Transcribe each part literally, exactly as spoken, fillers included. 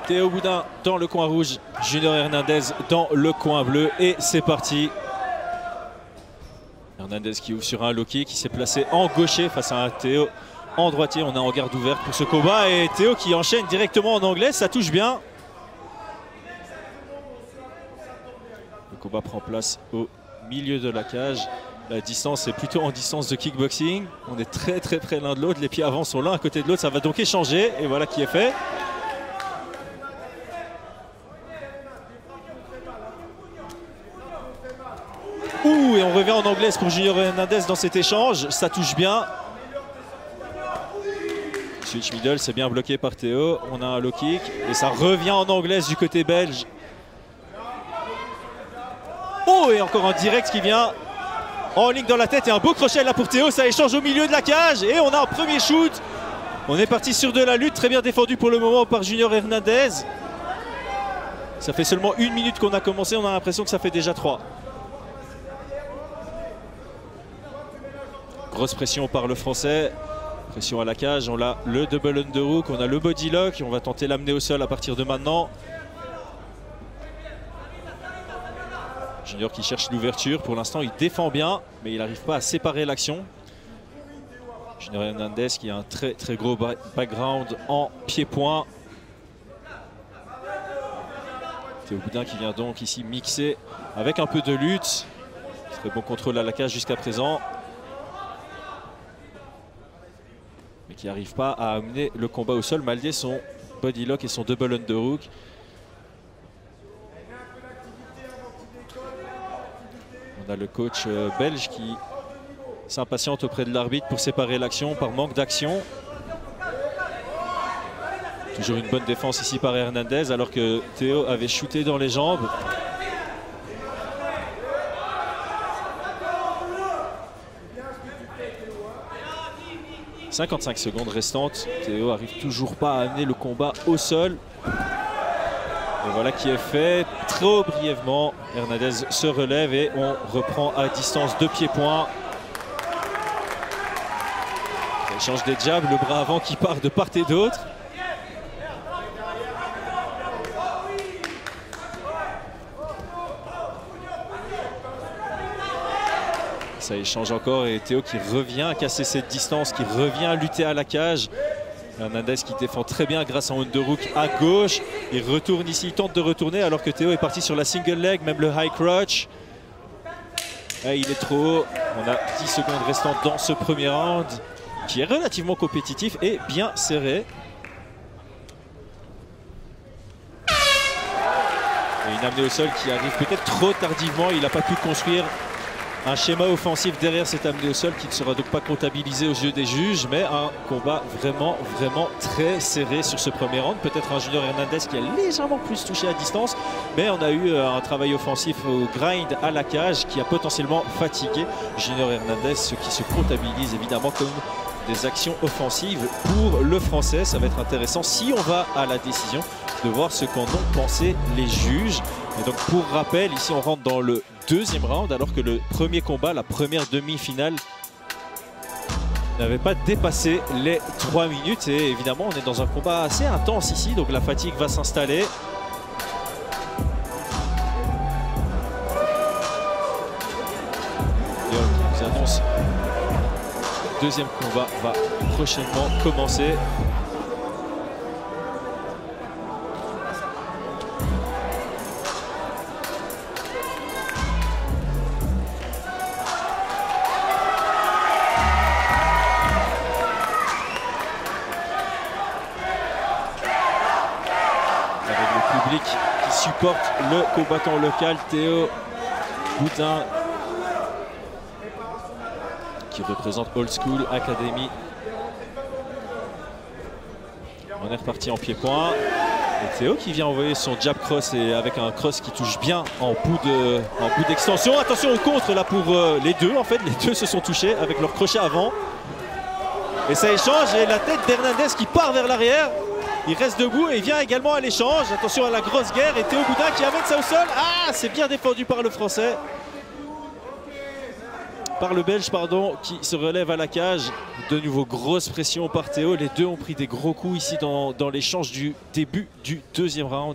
Théo Boudin dans le coin rouge, Junior Hernandez dans le coin bleu. Et c'est parti. Hernandez qui ouvre sur un low kick, qui s'est placé en gaucher face à un Théo en droitier. On est en garde ouverte pour ce combat. Et Théo qui enchaîne directement en anglais, ça touche bien. Le combat prend place au milieu de la cage. La distance est plutôt en distance de kickboxing. On est très très près l'un de l'autre. Les pieds avant sont l'un à côté de l'autre. Ça va donc échanger. Et voilà qui est fait. Ouh, et on revient en anglaise pour Junior Hernandez dans cet échange. Ça touche bien. Switch middle, c'est bien bloqué par Théo. On a un low kick. Et ça revient en anglaise du côté belge. Oh, et encore un direct qui vient en ligne dans la tête. Et un beau crochet là pour Théo. Ça échange au milieu de la cage. Et on a un premier shoot. On est parti sur de la lutte. Très bien défendu pour le moment par Junior Hernandez. Ça fait seulement une minute qu'on a commencé. On a l'impression que ça fait déjà trois. Grosse pression par le français. Pression à la cage. On a le double underhook. On a le body lock. On va tenter l'amener au sol à partir de maintenant. Junior qui cherche l'ouverture. Pour l'instant, il défend bien, mais il n'arrive pas à séparer l'action. Junior Hernandez qui a un très très gros background en pied-point. Théo Boudin qui vient donc ici mixer avec un peu de lutte. Très bon contrôle à la cage jusqu'à présent. Mais qui n'arrive pas à amener le combat au sol malgré son body lock et son double underhook. On a le coach belge qui s'impatiente auprès de l'arbitre pour séparer l'action par manque d'action. Toujours une bonne défense ici par Hernandez alors que Théo avait shooté dans les jambes. cinquante-cinq secondes restantes. Théo arrive toujours pas à amener le combat au sol. Et voilà qui est fait. Trop brièvement, Hernandez se relève et on reprend à distance de pied-point. Il change des jabs, le bras avant qui part de part et d'autre. Ça échange encore et Théo qui revient à casser cette distance, qui revient à lutter à la cage. Hernandez qui défend très bien grâce à un underhook à gauche. Il retourne ici, il tente de retourner alors que Théo est parti sur la single leg, même le high crotch. Et il est trop haut. On a dix secondes restantes dans ce premier round qui est relativement compétitif et bien serré. Et une amenée au sol qui arrive peut-être trop tardivement. Il n'a pas pu construire un schéma offensif derrière cette amenée au sol qui ne sera donc pas comptabilisé aux yeux des juges, mais un combat vraiment, vraiment très serré sur ce premier round. Peut-être un Junior Hernandez qui a légèrement plus touché à distance, mais on a eu un travail offensif au grind à la cage qui a potentiellement fatigué Junior Hernandez, ce qui se comptabilise évidemment comme des actions offensives pour le français. Ça va être intéressant si on va à la décision de voir ce qu'en ont pensé les juges. Et donc pour rappel, ici on rentre dans le deuxième round alors que le premier combat, la première demi-finale n'avait pas dépassé les trois minutes. Et évidemment on est dans un combat assez intense ici, donc la fatigue va s'installer. Et on nous annonce le deuxième combat va prochainement commencer. Qui supporte le combattant local Théo Boudin qui représente Old School Academy. On est reparti en pied-point et Théo qui vient envoyer son jab cross et avec un cross qui touche bien en bout de, en bout d'extension. Attention au contre là pour euh, les deux, en fait les deux se sont touchés avec leur crochet avant et ça échange et la tête d'Hernandez qui part vers l'arrière. Il reste debout et il vient également à l'échange. Attention à la grosse guerre et Théo Boudin qui amène ça au sol. Ah, c'est bien défendu par le français. par le Belge, pardon, qui se relève à la cage. De nouveau, grosse pression par Théo. Les deux ont pris des gros coups ici dans, dans l'échange du début du deuxième round.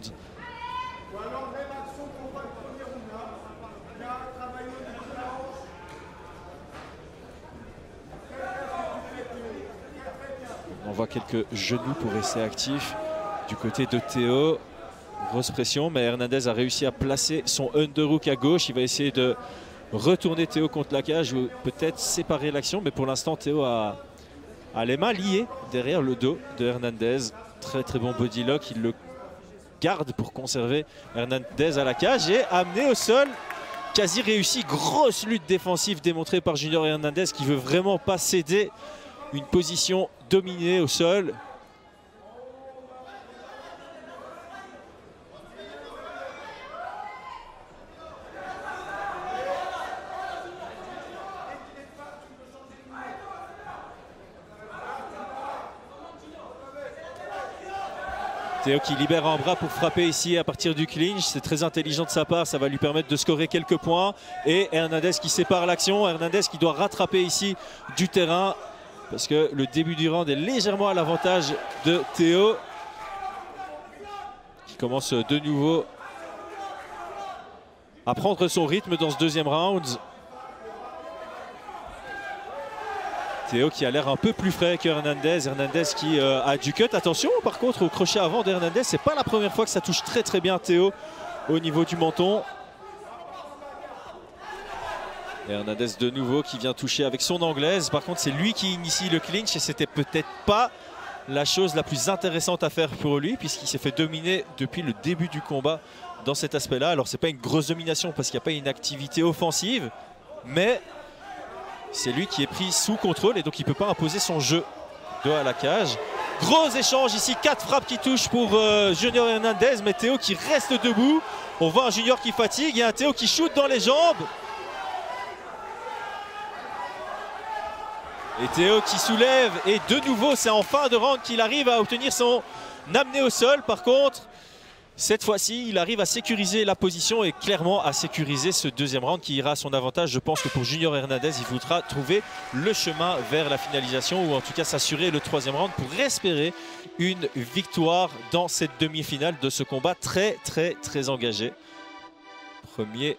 On voit quelques genoux pour rester actif du côté de Théo. Grosse pression, mais Hernandez a réussi à placer son underhook à gauche. Il va essayer de retourner Théo contre la cage ou peut-être séparer l'action, mais pour l'instant Théo a, a les mains liées derrière le dos de Hernandez. Très très bon body lock, il le garde pour conserver Hernandez à la cage et amené au sol. Quasi réussi, grosse lutte défensive démontrée par Junior Hernandez qui veut vraiment pas céder une position dominée au sol. Théo qui libère un bras pour frapper ici à partir du clinch. C'est très intelligent de sa part, ça va lui permettre de scorer quelques points. Et Hernandez qui sépare l'action. Hernandez qui doit rattraper ici du terrain parce que le début du round est légèrement à l'avantage de Théo. Qui commence de nouveau à prendre son rythme dans ce deuxième round. Théo qui a l'air un peu plus frais que Hernandez. Hernandez qui euh, a du cut. Attention par contre au crochet avant d'Hernandez. C'est pas la première fois que ça touche très très bien Théo au niveau du menton. Et Hernandez de nouveau qui vient toucher avec son anglaise. Par contre c'est lui qui initie le clinch et c'était peut-être pas la chose la plus intéressante à faire pour lui puisqu'il s'est fait dominer depuis le début du combat dans cet aspect-là. Alors c'est pas une grosse domination parce qu'il n'y a pas une activité offensive, mais c'est lui qui est pris sous contrôle et donc il ne peut pas imposer son jeu dos à la cage. Gros échange ici, quatre frappes qui touchent pour euh, Junior Hernandez, mais Théo qui reste debout. On voit un Junior qui fatigue et un Théo qui shoot dans les jambes. Et Théo qui soulève et de nouveau c'est en fin de round qu'il arrive à obtenir son amené au sol. Par contre, cette fois-ci, il arrive à sécuriser la position et clairement à sécuriser ce deuxième round qui ira à son avantage. Je pense que pour Junior Hernandez, il voudra trouver le chemin vers la finalisation ou en tout cas s'assurer le troisième round pour espérer une victoire dans cette demi-finale de ce combat très très très engagé. Premier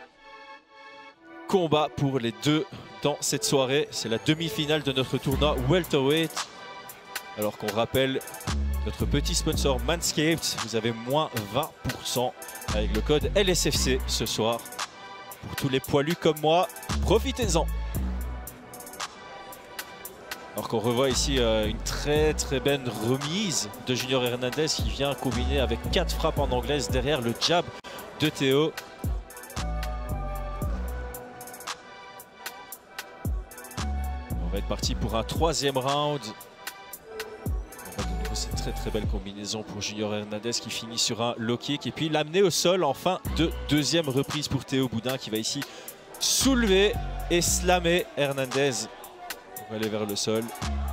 combat pour les deux dans cette soirée. C'est la demi-finale de notre tournoi welterweight. Alors qu'on rappelle notre petit sponsor Manscaped, vous avez moins vingt pour cent avec le code L S F C ce soir. Pour tous les poilus comme moi, profitez-en. Alors qu'on revoit ici euh, une très très belle remise de Junior Hernandez qui vient combiner avec quatre frappes en anglaise derrière le jab de Théo. On va être parti pour un troisième round. C'est une très très belle combinaison pour Junior Hernandez qui finit sur un low kick et puis l'amener au sol en fin de deuxième reprise pour Théo Boudin qui va ici soulever et slammer Hernandez. On va aller vers le sol.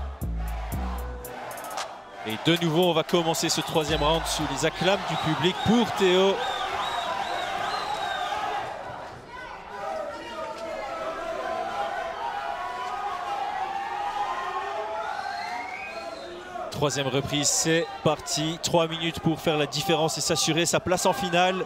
Et de nouveau on va commencer ce troisième round sous les acclams du public pour Théo. Troisième reprise, c'est parti. Trois minutes pour faire la différence et s'assurer sa place en finale.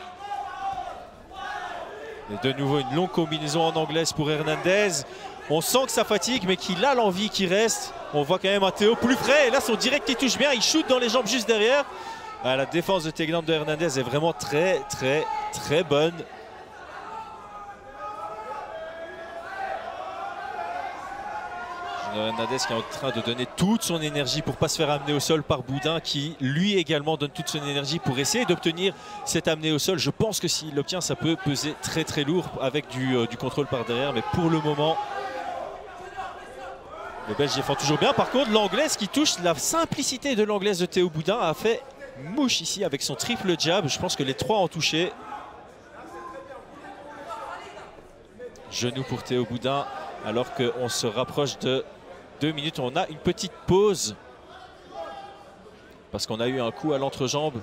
Et de nouveau une longue combinaison en anglaise pour Hernandez. On sent que ça fatigue, mais qu'il a l'envie qui reste. On voit quand même un Théo plus frais. Et là, son direct qui touche bien. Il shoot dans les jambes juste derrière. Ah, la défense de takedown de Hernandez est vraiment très, très, très bonne. Hernandez qui est en train de donner toute son énergie pour ne pas se faire amener au sol par Boudin qui lui également donne toute son énergie pour essayer d'obtenir cet amené au sol. Je pense que s'il l'obtient ça peut peser très très lourd avec du, euh, du contrôle par derrière, mais pour le moment le Belge défend toujours bien. Par contre l'anglaise qui touche, la simplicité de l'anglaise de Théo Boudin a fait mouche ici avec son triple jab. Je pense que les trois ont touché. Genou pour Théo Boudin alors qu'on se rapproche de deux minutes. On a une petite pause parce qu'on a eu un coup à l'entrejambe.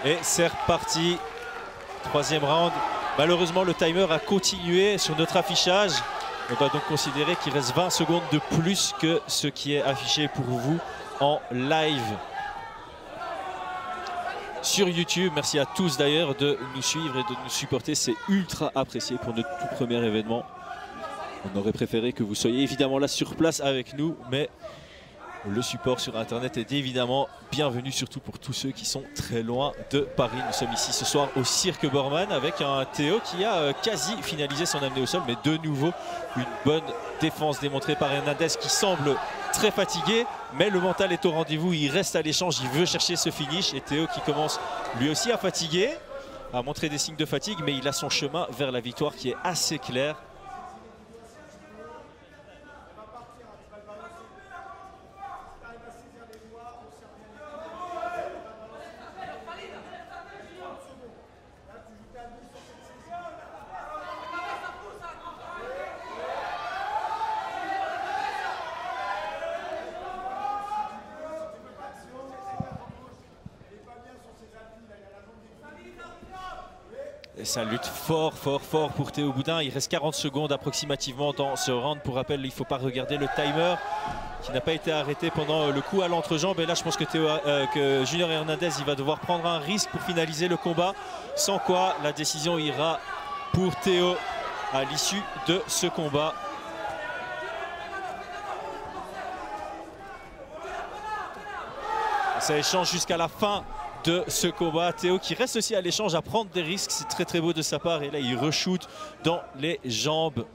Et c'est reparti. Troisième round. Malheureusement, le timer a continué sur notre affichage. On doit donc considérer qu'il reste vingt secondes de plus que ce qui est affiché pour vous en live sur YouTube. Merci à tous d'ailleurs de nous suivre et de nous supporter. C'est ultra apprécié pour notre tout premier événement. On aurait préféré que vous soyez évidemment là sur place avec nous, mais le support sur Internet est évidemment bienvenu, surtout pour tous ceux qui sont très loin de Paris. Nous sommes ici ce soir au Cirque Borman avec un Théo qui a quasi finalisé son amené au sol, mais de nouveau une bonne défense démontrée par Hernandez qui semble très fatigué, mais le mental est au rendez-vous, il reste à l'échange, il veut chercher ce finish. Et Théo qui commence lui aussi à fatiguer, à montrer des signes de fatigue, mais il a son chemin vers la victoire qui est assez clair. Et ça lutte fort, fort, fort pour Théo Boudin. Il reste quarante secondes approximativement dans ce round. Pour rappel, il ne faut pas regarder le timer qui n'a pas été arrêté pendant le coup à l'entrejambe. Et là, je pense que, Théo, euh, que Junior Hernandez il va devoir prendre un risque pour finaliser le combat. Sans quoi, la décision ira pour Théo à l'issue de ce combat. Ça échange jusqu'à la fin de ce combat. Théo qui reste aussi à l'échange à prendre des risques, c'est très très beau de sa part. Et là il re-shoot dans les jambes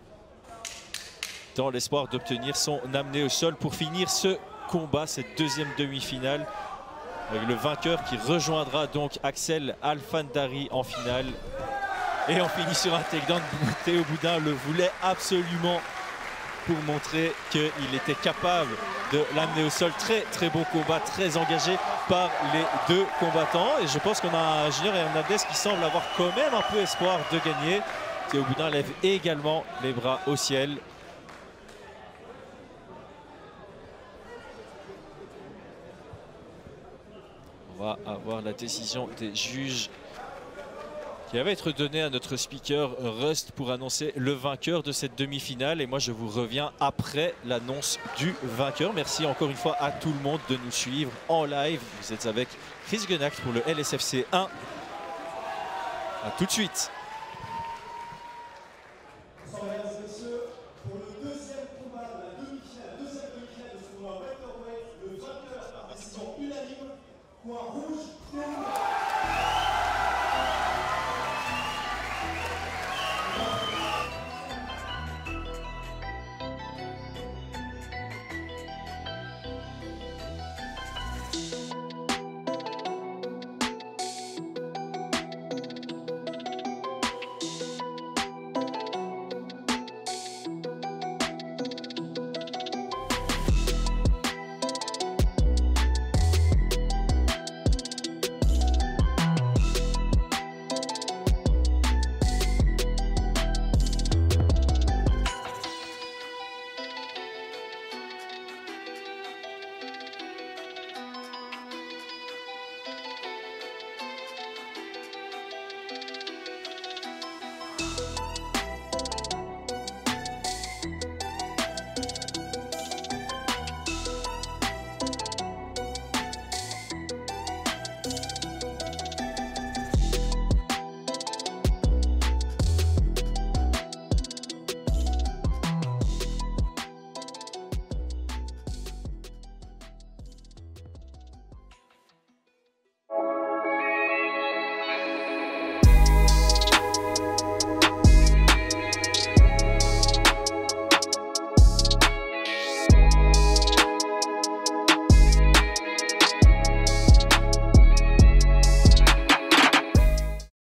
dans l'espoir d'obtenir son amené au sol pour finir ce combat, cette deuxième demi-finale, avec le vainqueur qui rejoindra donc Axel Alfandari en finale. Et on finit sur un takedown. Théo Boudin le voulait absolument pour montrer qu'il était capable de l'amener au sol. Très très bon combat, très engagé par les deux combattants. Et je pense qu'on a un Junior Hernandez qui semble avoir quand même un peu espoir de gagner. Théo Boudin lève également les bras au ciel. On va avoir la décision des juges qui va être donné à notre speaker Rust pour annoncer le vainqueur de cette demi-finale. Et moi, je vous reviens après l'annonce du vainqueur. Merci encore une fois à tout le monde de nous suivre en live. Vous êtes avec Chris Genacht pour le L S F C un. A tout de suite.